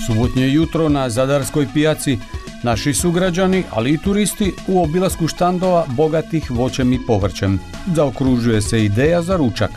Subotnje jutro na Zadarskoj pijaci naši sugrađani, ali i turisti u obilasku štandova bogatih voćem i povrćem. Zaokružuje se ideja za ručak.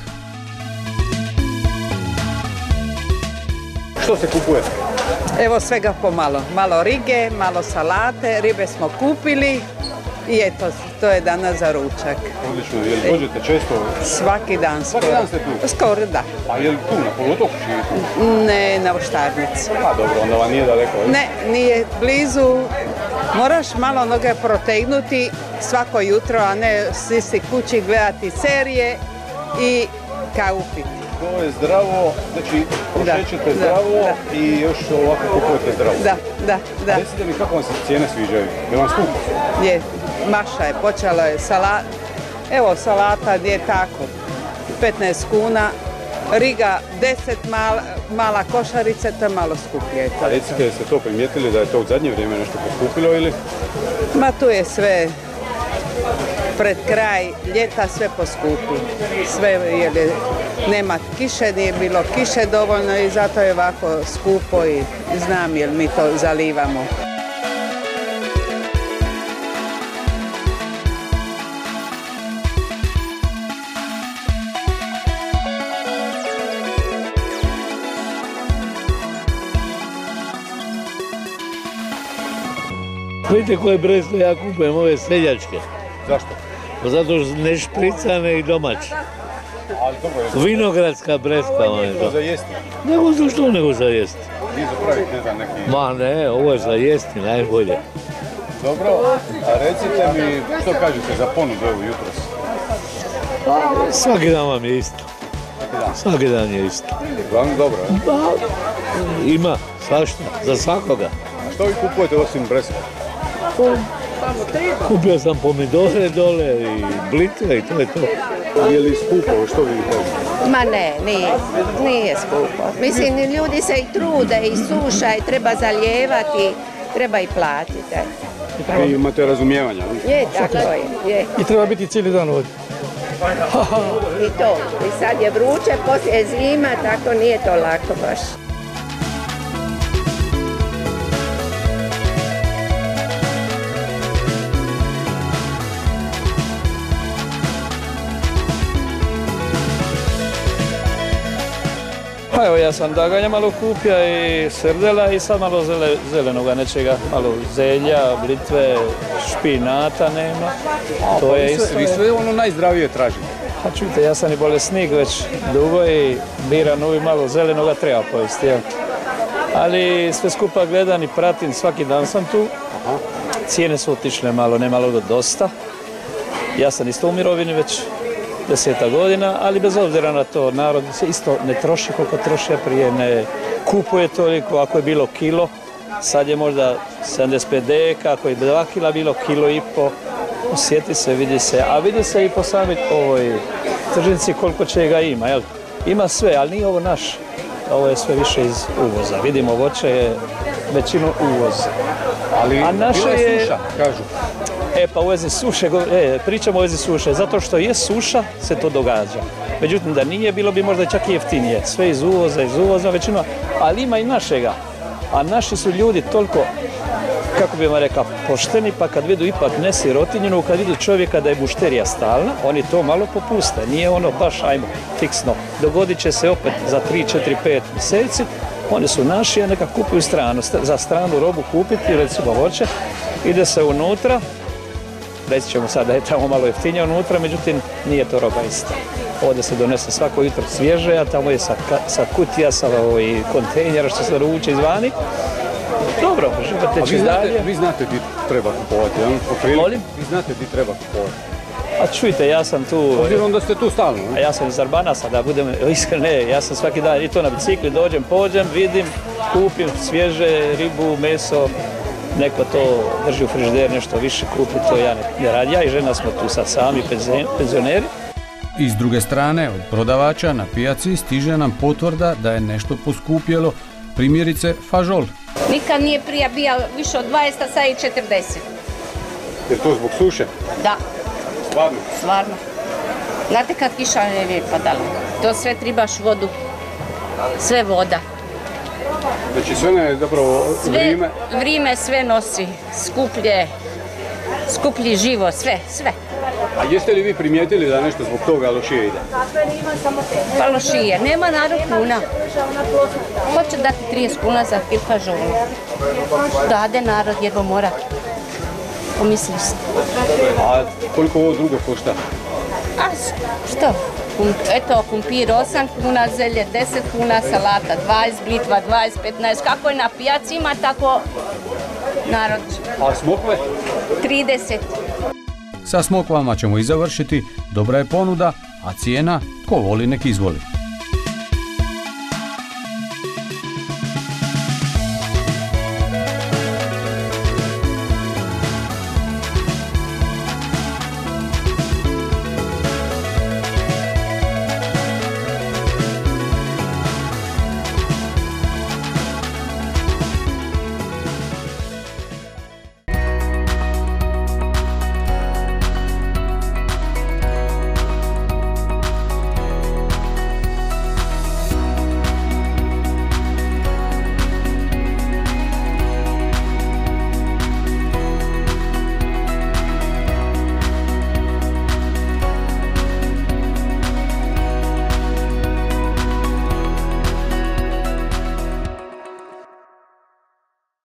Što se kupuje? Evo svega pomalo. Malo rige, malo salate, ribe smo kupili i eto, to je danas za ručak. Odlično, je li dođete često? Svaki dan skoro. Svaki dan ste tu? Skoro, da. A je li tu na poluotoku živite? Ne, na Voštarnici. A dobro, onda vam nije daleko. Ne, nije blizu. Moraš malo noge protegnuti svako jutro, a ne sisi kući gledati serije i kavu piti. To je zdravo, znači prošećete zdravo i još ovako kupujete zdravo. Da. Recite mi kako vam se cijene sviđaju? Je vam skupo? Je, maša je, počelo je salata. Evo salata gdje je tako, 15 kuna. Riga 10 mala košarice, to je malo skuplje. A recite, jeste to primijetili da je to u zadnje vrijeme nešto poskupilo ili? Ma tu je sve pred kraj ljeta sve poskupi. Sve jer nema kiše, nije bilo kiše dovoljno i zato je ovako skupo i znam jer mi to zalivamo. Vidite koje breskve ja kupujem, ove seljačke. Zašto? Zato što ne špricane i domaće. Ali dobro je. Vinogradska breska vam je to. Za jesti? Nego za jesti. Vi zapravite, ne znam, neki... Ma ne, ovo je za jesti najbolje. Dobro, a recite mi što kažete za ponudu evo jutros? Svaki dan vam je isto. Svaki dan je isto. Uglavnom dobro, ne? Ima svašta, za svakoga. A što vi kupujete osim breskve? Kupio sam pomidore dole i blitve i to je to. Je li skupo, što vi kažete? Ma ne, nije skupo. Mislim, ljudi se i trude i suša i treba zalijevati, treba i platiti. Vi imate razumijevanja? Je, tako je. I treba biti cijeli dan ovdje. I to. I sad je vruće, poslije je zima, tako nije to lako baš. Pa evo, ja sam daganja malo kupio i srdela i sad malo zelenoga nečega, malo zelja, blitve, špinata nema. To je isto. Vi sve ono najzdravije tražite? Pa čujte, ja sam i bolesnik već dugo i biram uvijek malo zelenoga treba pojesti. Ali sve skupa gledam i pratim, svaki dan sam tu. Cijene su otišle malo, ne malo do dosta. Ja sam isto u mirovini već 10 godina, ali bez obzira na to, narod se isto ne troši koliko troši, prije ne kupuje toliko, ako je bilo kilo, sad je možda 75 deka, ako je 2 kila bilo, kilo i po, osjeti se, vidi se, a vidi se i po sami ovoj tržnici koliko čega ima, jel? Ima sve, ali nije ovo naš, ovo je sve više iz uvoza, vidimo voće je većinu uvoz. Ali a naše je suša, kažu. Pa u vezi suše, pričamo o vezi suše, zato što je suša se to događa. Međutim, da nije, bilo bi možda čak i jeftinije. Sve iz uvoza većina, ali ima i našega. A naši su ljudi toliko, kako bi vam rekao, pošteni, pa kad vidu ipak ne sirotinjenu, kad vidu čovjeka da je mušterija stalna, oni to malo popuste. Nije ono baš, ajmo, fiksno. Dogodit će se opet za 3, 4, 5 mjeseci. Oni su naši, a neka kupuju stranu. Za stranu robu kupiti, recimo voće, ide se unutra. Reći ćemo sad da je tamo malo jeftinije unutra, međutim nije to roba ista. Ovdje se donese svako jutro svježe, a tamo je sa kutija, sa kontejnera što se ruče izvani. Dobro, život teče dalje. Vi znate di treba kupovati, jel? Molim? Vi znate di treba kupovati. A čujte, ja sam tu... Obzirom da ste tu stalno, ne? A ja sam iz Arbanasa, da budem iskren, ja sam svaki dan i to na bicikli, dođem, pođem, vidim, kupim svježe, ribu, meso, neko to drži u frižider, nešto više kupi, to ja ne radim. Ja i žena smo tu sad sami penzioneri. I s druge strane, od prodavača na pijaci stiže nam potvrda da je nešto poskupjelo, primjerice fažol. Nikad nije prije bio više od 20, a sad je 40. Je to zbog suše? Da. Stvarno? Stvarno. Znate kad kiša ne je padala, to sve tribaš vodu, sve voda. Znači sve je zapravo vrijeme... Vrijeme sve nosi, skuplji život, sve. A jeste li vi primijetili da nešto zbog toga lošije ide? Pa lošije, nema narod kuna. Hoće dati 30 kuna za kil fažola. Dade narod jedva mora. Pomisli se. A koliko ovo drugo košta? A što? Eto, kumpir 8 kuna, zelje 10 kuna, salata 20, blitva 20, 15. Kako je na pijaci ima, tako narod. A smokve? 30. Sa smokvama ćemo i završiti. Dobra je ponuda, a cijena, ko voli nek izvoli.